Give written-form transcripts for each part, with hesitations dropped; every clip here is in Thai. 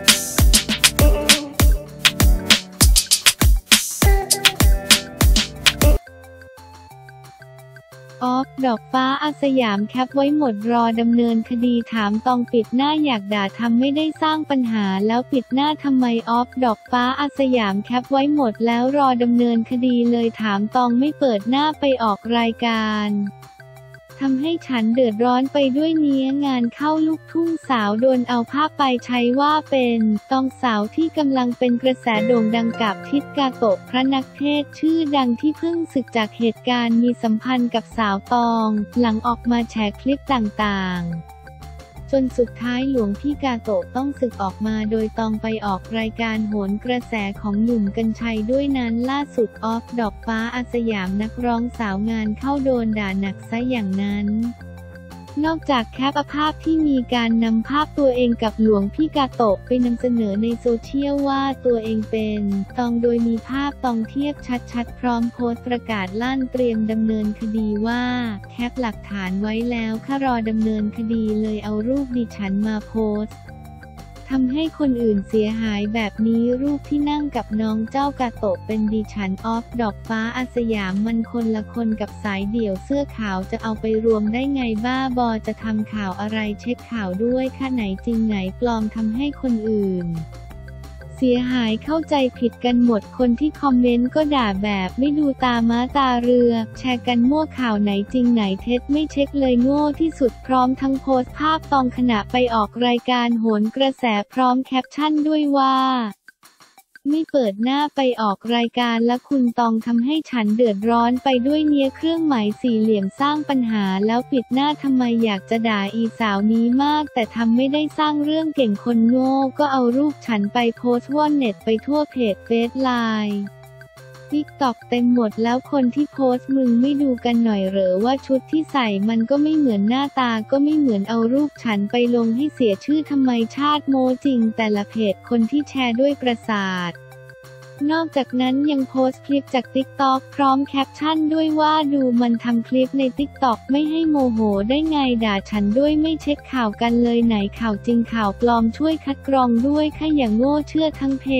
ออฟดอกฟ้าอาสยามแคปไว้หมดรอดำเนินคดีถามตองปิดหน้าอยากด่าทำไม่ได้สร้างปัญหาแล้วปิดหน้าทำไมออฟดอกฟ้าอาสยามแคปไว้หมดแล้วรอดำเนินคดีเลยถามตองไม่เปิดหน้าไปออกรายการทำให้ฉันเดือดร้อนไปด้วยเนี้ยงานเข้าลูกทุ่งสาวโดนเอาภาพไปใช้ว่าเป็นตองสาวที่กำลังเป็นกระแสโด่งดังกับทิศกาโตะพระนักเทศน์ชื่อดังที่เพิ่งสึกจากเหตุการณ์มีสัมพันธ์กับสาวตองหลังออกมาแฉคลิปต่างๆจนสุดท้ายหลวงพี่กาโตะต้องสึกออกมาโดยตองไปออกรายการโหนกระแสของหนุ่มกรรชัยด้วยนั้นล่าสุดออฟดอกฟ้าอาสยามนักร้องสาวงานเข้าโดนด่าหนักซะอย่างนั้นนอกจากแคปภาพที่มีการนำภาพตัวเองกับหลวงพี่กาโตะไปนำเสนอในโซเชียลว่าตัวเองเป็นตองโดยมีภาพตองเทียบชัดๆพร้อมโพสต์ประกาศลั่นเตรียมดำเนินคดีว่าแคปหลักฐานไว้แล้วค่ะรอดำเนินคดีเลยเอารูปดิฉันมาโพสต์ทำให้คนอื่นเสียหายแบบนี้รูปที่นั่งกับน้องเจ้ากาโตะเป็นดิฉันออฟดอกฟ้าอาสยามมันคนละคนกับสายเดี่ยวเสื้อขาวจะเอาไปรวมได้ไงบ้าบอจะทำข่าวอะไรเช็คข่าวด้วยค่ะไหนจริงไหนปลอมทำให้คนอื่นเสียหายเข้าใจผิดกันหมดคนที่คอมเมนต์ก็ด่าแบบไม่ดูตาม้าตาเรือแชร์กันมั่วข่าวไหนจริงไหนเท็จไม่เช็คเลยโง่ที่สุดพร้อมทั้งโพสต์ภาพตองขณะไปออกรายการโหนกระแสพร้อมแคปชั่นด้วยว่าไม่เปิดหน้าไปออกรายการและคุณตองทำให้ฉันเดือดร้อนไปด้วยเนี้ยเครื่องหมายสี่เหลี่ยมสร้างปัญหาแล้วปิดหน้าทำไมอยากจะด่าอีสาวนี้มากแต่ทำไม่ได้สร้างเรื่องเก่งคนโง่ก็เอารูปฉันไปโพสต์ว่อนเน็ตไปทั่วเพจเฟซไลน์ติ๊กต็อกเต็มหมดแล้วคนที่โพสต์มึงไม่ดูกันหน่อยเหรอว่าชุดที่ใส่มันก็ไม่เหมือนหน้าตาก็ไม่เหมือนเอารูปฉันไปลงให้เสียชื่อทำไมชาติโมจริงแต่ละเพจคนที่แชร์ด้วยประสาทนอกจากนั้นยังโพสต์คลิปจาก TikTok พร้อมแคปชั่นด้วยว่าดูมันทำคลิปใน TikTok ไม่ให้โมโหได้ไงด่าฉันด้วยไม่เช็คข่าวกันเลยไหนข่าวจริงข่าวปลอมช่วยคัดกรองด้วยค่ะอย่างโง่เชื่อทั้งเพ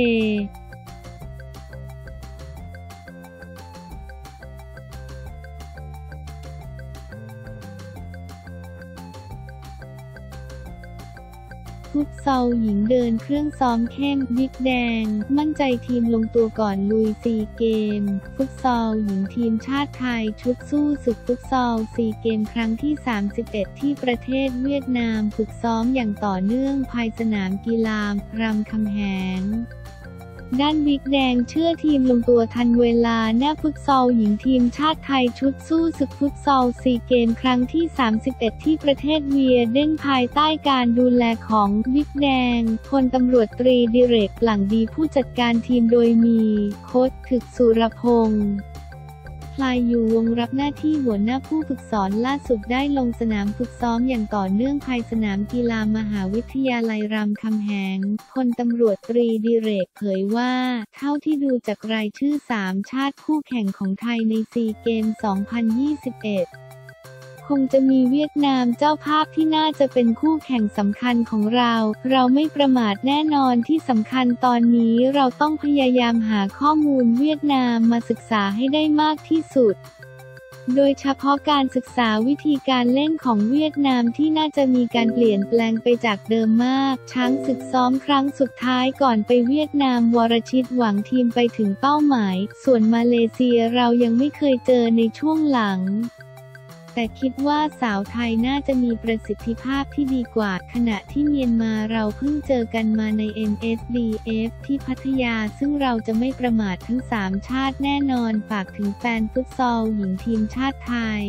ฟุตซอลหญิงเดินเครื่องซ้อมเข้มบิ๊กแดงมั่นใจทีมลงตัวก่อนลุยซีเกมฟุตซอลหญิงทีมชาติไทยชุดสู้ศึกฟุตซอลซีเกมครั้งที่ 31 ที่ประเทศเวียดนามฝึกซ้อมอย่างต่อเนื่องภายสนามกีฬารามคำแหงด้านบิ๊กแดงเชื่อทีมลงตัวทันเวลาหน้าฟุตซอลหญิงทีมชาติไทยชุดสู้ศึกฟุตซอลซีเกมครั้งที่ 31 ที่ประเทศเวียดนามภายใต้การดูแลของบิ๊กแดงพลตำรวจตรีดิเรก หลั่งดีผู้จัดการทีมโดยมีโค้ชถึกสุรพงษ์พลายอยู่วงรับหน้าที่หัวหน้าผู้ฝึกสอนล่าสุดได้ลงสนามฝึกซ้อมอย่างต่อเนื่องภายสนามกีฬามหาวิทยาลัยรามคำแหงพลตำรวจตรีดิเรกเผยว่าเท่าที่ดูจากรายชื่อ3ชาติคู่แข่งของไทยในซีเกม 2021 คงจะมีเวียดนามเจ้าภาพที่น่าจะเป็นคู่แข่งสำคัญของเราไม่ประมาทแน่นอนที่สำคัญตอนนี้เราต้องพยายามหาข้อมูลเวียดนามมาศึกษาให้ได้มากที่สุดโดยเฉพาะการศึกษาวิธีการเล่นของเวียดนามที่น่าจะมีการเปลี่ยนแปลงไปจากเดิมมากช้างศึกซ้อมครั้งสุดท้ายก่อนไปเวียดนามวรชิตหวังทีมไปถึงเป้าหมายส่วนมาเลเซียเรายังไม่เคยเจอในช่วงหลังแต่คิดว่าสาวไทยน่าจะมีประสิทธิภาพที่ดีกว่าขณะที่เมียนมาเราเพิ่งเจอกันมาใน NSDF ที่พัทยาซึ่งเราจะไม่ประมาททั้ง3ชาติแน่นอนฝากถึงแฟนฟุตซอลหญิงทีมชาติไทย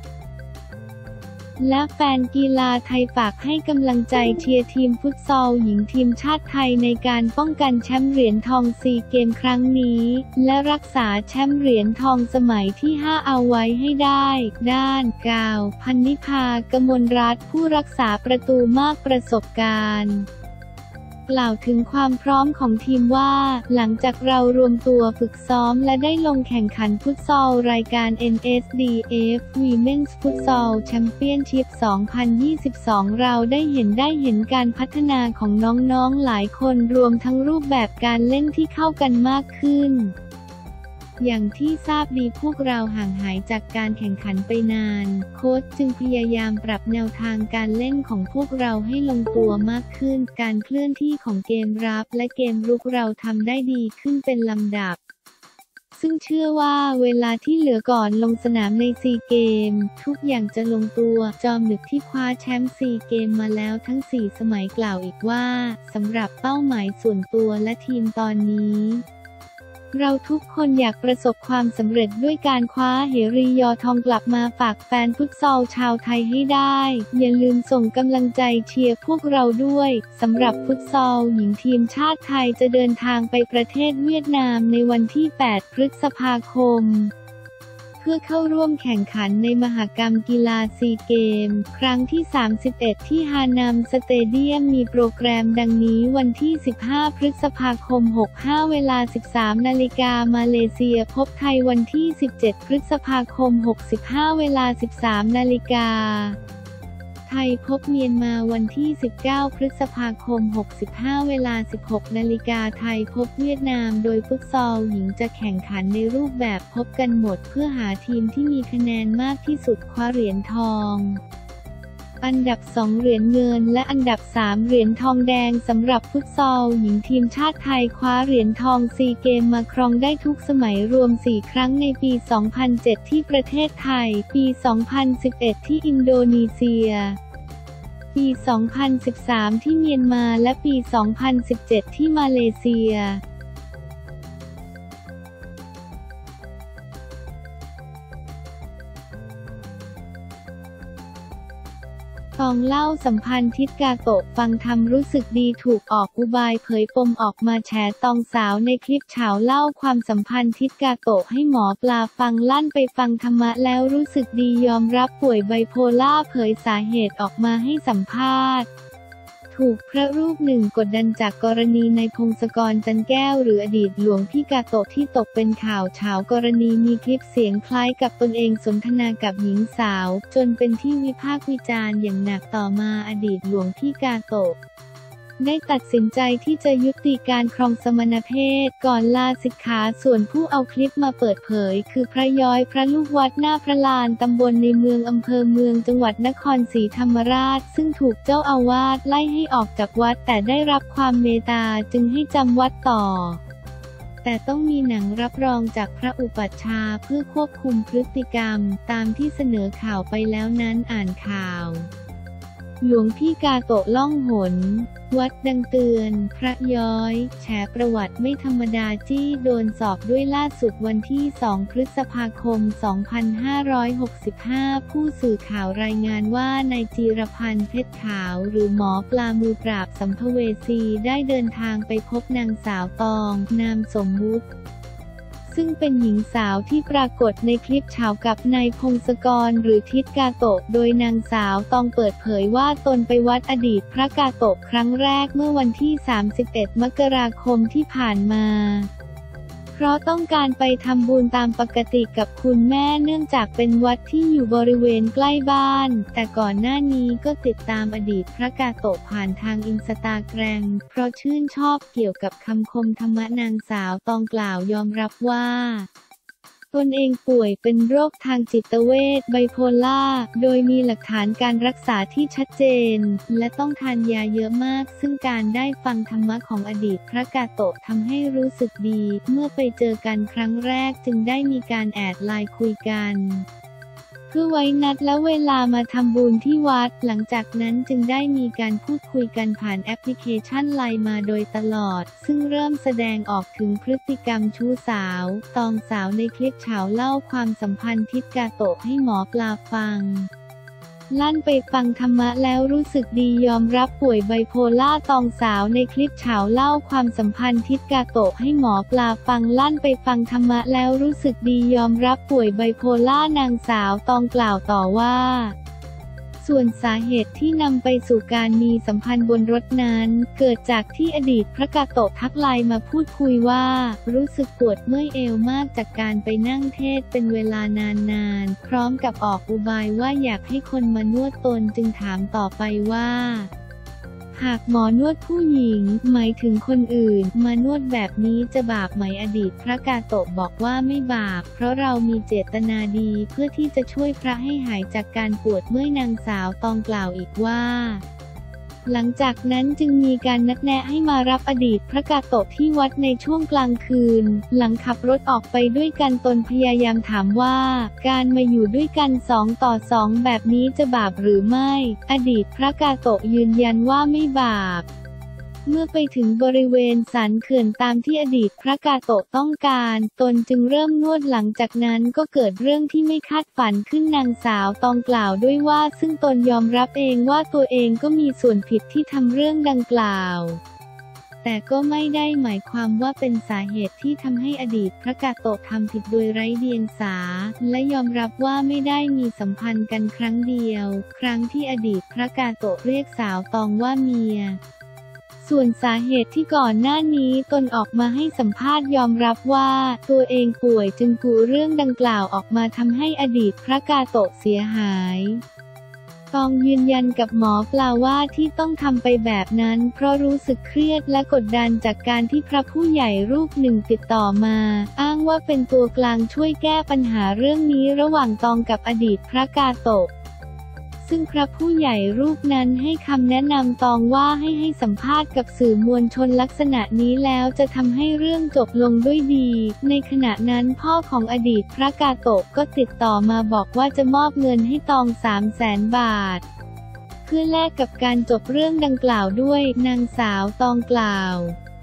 และแฟนกีฬาไทยฝากให้กำลังใจเชียร์ทีมฟุตซอลหญิงทีมชาติไทยในการป้องกันแชมป์เหรียญทองซีเกมครั้งนี้และรักษาแชมป์เหรียญทองสมัยที่ 5 เอาไว้ให้ได้ด้านกาว พันนิพา กมลรัตน์ผู้รักษาประตูมากประสบการณ์กล่าวถึงความพร้อมของทีมว่าหลังจากเรารวมตัวฝึกซ้อมและได้ลงแข่งขันฟุตซอลรายการ NSDF Women's Futsal Championship 2022 เราได้เห็นการพัฒนาของน้องๆหลายคนรวมทั้งรูปแบบการเล่นที่เข้ากันมากขึ้นอย่างที่ทราบดีพวกเราห่างหายจากการแข่งขันไปนานโค้ชจึงพยายามปรับแนวทางการเล่นของพวกเราให้ลงตัวมากขึ้นการเคลื่อนที่ของเกมรับและเกมรุกเราทำได้ดีขึ้นเป็นลำดับซึ่งเชื่อว่าเวลาที่เหลือก่อนลงสนามในซีเกมทุกอย่างจะลงตัวจอมดึกที่คว้าแชมป์ซีเกมมาแล้วทั้ง4 สมัยกล่าวอีกว่าสำหรับเป้าหมายส่วนตัวและทีมตอนนี้เราทุกคนอยากประสบความสำเร็จด้วยการคว้าเหรียญทองกลับมาฝากแฟนฟุตซอลชาวไทยให้ได้อย่าลืมส่งกำลังใจเชียร์พวกเราด้วยสำหรับฟุตซอลหญิงทีมชาติไทยจะเดินทางไปประเทศเวียดนามในวันที่ 8 พฤษภาคมเพื่อเข้าร่วมแข่งขันในมหกรรมกีฬาซีเกมครั้งที่ 31 ที่ฮานัมสเตเดียมมีโปรแกรมดังนี้วันที่ 15 พฤษภาคม 65 เวลา 13 นาฬิกามาเลเซียพบไทยวันที่ 17 พฤษภาคม 65 เวลา 13 นาฬิกาไทยพบเมียนมาวันที่ 19 พฤษภาคม 65 เวลา 16 นาฬิกาไทยพบเวียดนามโดยฟุตซอลหญิงจะแข่งขันในรูปแบบพบกันหมดเพื่อหาทีมที่มีคะแนนมากที่สุดคว้าเหรียญทองอันดับ 2 เหรียญเงินและอันดับ 3 เหรียญทองแดงสำหรับฟุตซอลหญิงทีมชาติไทยคว้าเหรียญทองซีเกมมาครองได้ทุกสมัยรวม 4 ครั้งในปี 2007 ที่ประเทศไทยปี 2011 ที่อินโดนีเซียปี 2013 ที่เมียนมาและปี 2017 ที่มาเลเซียตองเล่าสัมพันธ์ทิศกาโตะฟังทำรู้สึกดีถูกออกอุบายเผยปมออกมาแฉตองสาวในคลิปเฉาเล่าความสัมพันธ์ทิศกาโตะให้หมอปลาฟังลั่นไปฟังธรรมะแล้วรู้สึกดียอมรับป่วยไบโพล่าเผยสาเหตุออกมาให้สัมภาษณ์ถูกพระรูปหนึ่งกดดันจากกรณีนายพงศกรจันแก้วหรืออดีตหลวงพี่กาโตะที่ตกเป็นข่าวเฉากรณีมีคลิปเสียงคล้ายกับตนเองสนทนากับหญิงสาวจนเป็นที่วิพากษ์วิจารณ์อย่างหนักต่อมาอดีตหลวงพี่กาโตะได้ตัดสินใจที่จะยุติการครองสมณเพศก่อนลาสิกขาส่วนผู้เอาคลิปมาเปิดเผยคือพระย้อยพระลูกวัดหน้าพระลานตำบลในเมืองอำเภอเมืองจังหวัดนครศรีธรรมราชซึ่งถูกเจ้าอาวาสไล่ให้ออกจากวัดแต่ได้รับความเมตตาจึงให้จำวัดต่อแต่ต้องมีหนังรับรองจากพระอุปัชฌาย์เพื่อควบคุมพฤติกรรมตามที่เสนอข่าวไปแล้วนั้นอ่านข่าวหลวงพี่กาโตะล่องหนวัดดังเตือนพระย้อยแฉประวัติไม่ธรรมดาจี้โดนสอบด้วยล่าสุดวันที่ 2 พฤษภาคม 2565 ผู้สื่อข่าวรายงานว่านายจีรพันธ์เพชรขาวหรือหมอปลามือปราบสัมภเวสีได้เดินทางไปพบนางสาวตองนามสมมุติซึ่งเป็นหญิงสาวที่ปรากฏในคลิปเฉากับนายพงศกรหรือทิศกาโตะโดยนางสาวตองเปิดเผยว่าตนไปวัดอดีตพระกาโตะครั้งแรกเมื่อวันที่ 31 มกราคมที่ผ่านมาเพราะต้องการไปทำบุญตามปกติกับคุณแม่เนื่องจากเป็นวัดที่อยู่บริเวณใกล้บ้านแต่ก่อนหน้านี้ก็ติดตามอดีตพระกาโตะผ่านทางอินสตาแกรมเพราะชื่นชอบเกี่ยวกับคำคมธรรมะนางสาวตองกล่าวยอมรับว่าตนเองป่วยเป็นโรคทางจิตเวชไบโพล่าโดยมีหลักฐานการรักษาที่ชัดเจนและต้องทานยาเยอะมากซึ่งการได้ฟังธรรมะของอดีตพระกาโตะทำให้รู้สึกดีเมื่อไปเจอกันครั้งแรกจึงได้มีการแอดไลน์คุยกันเพื่อไว้นัดและเวลามาทำบุญที่วัดหลังจากนั้นจึงได้มีการพูดคุยกันผ่านแอปพลิเคชันไลน์มาโดยตลอดซึ่งเริ่มแสดงออกถึงพฤติกรรมชู้สาวตองสาวในคลิปเฉาเล่าความสัมพันธ์ทิศกาโตะให้หมอปลาฟังลั่นไปฟังธรรมะแล้วรู้สึกดียอมรับป่วยไบโพล่าตองสาวในคลิปเฉาเล่าความสัมพันธ์ทิศกาโตะให้หมอปลาฟังลั่นไปฟังธรรมะแล้วรู้สึกดียอมรับป่วยไบโพล่านางสาวตองกล่าวต่อว่าส่วนสาเหตุที่นำไปสู่การมีสัมพันธ์บนรถนั้นเกิดจากที่อดีตพระกาโตะทักไลน์มาพูดคุยว่ารู้สึกปวดเมื่อยเอวมากจากการไปนั่งเทศเป็นเวลานานๆพร้อมกับออกอุบายว่าอยากให้คนมานวดตนจึงถามต่อไปว่าหากหมอนวดผู้หญิงหมายถึงคนอื่นมานวดแบบนี้จะบาปไหมอดีตพระกาโตะบอกว่าไม่บาปเพราะเรามีเจตนาดีเพื่อที่จะช่วยพระให้หายจากการปวดเมื่อยนางสาวตองกล่าวอีกว่าหลังจากนั้นจึงมีการนัดแนะให้มารับอดีตพระกาโตะที่วัดในช่วงกลางคืนหลังขับรถออกไปด้วยกันตนพยายามถามว่าการมาอยู่ด้วยกัน2 ต่อ 2แบบนี้จะบาปหรือไม่อดีตพระกาโตะยืนยันว่าไม่บาปเมื่อไปถึงบริเวณสันเขื่อนตามที่อดีตพระกาโตะต้องการตนจึงเริ่มนวดหลังจากนั้นก็เกิดเรื่องที่ไม่คาดฝันขึ้นนางสาวตองกล่าวด้วยว่าซึ่งตนยอมรับเองว่าตัวเองก็มีส่วนผิดที่ทำเรื่องดังกล่าวแต่ก็ไม่ได้หมายความว่าเป็นสาเหตุที่ทำให้อดีตพระกาโตะทำผิดโดยไร้เดียงสาและยอมรับว่าไม่ได้มีสัมพันธ์กันครั้งเดียวครั้งที่อดีตพระกาโตะเรียกสาวตองว่าเมียส่วนสาเหตุที่ก่อนหน้านี้ตนออกมาให้สัมภาษณ์ยอมรับว่าตัวเองป่วยจึงกุเรื่องดังกล่าวออกมาทำให้อดีตพระกาโตะเสียหายตองยืนยันกับหมอปลาว่าที่ต้องทำไปแบบนั้นเพราะรู้สึกเครียดและกดดันจากการที่พระผู้ใหญ่รูปหนึ่งติดต่อมาอ้างว่าเป็นตัวกลางช่วยแก้ปัญหาเรื่องนี้ระหว่างตองกับอดีตพระกาโตะซึ่งพระผู้ใหญ่รูปนั้นให้คำแนะนำตองว่าให้สัมภาษณ์กับสื่อมวลชนลักษณะนี้แล้วจะทำให้เรื่องจบลงด้วยดีในขณะนั้นพ่อของอดีตพระกาโตะก็ติดต่อมาบอกว่าจะมอบเงินให้ตอง300,000 บาทเพื่อแลกกับการจบเรื่องดังกล่าวด้วยนางสาวตองกล่าว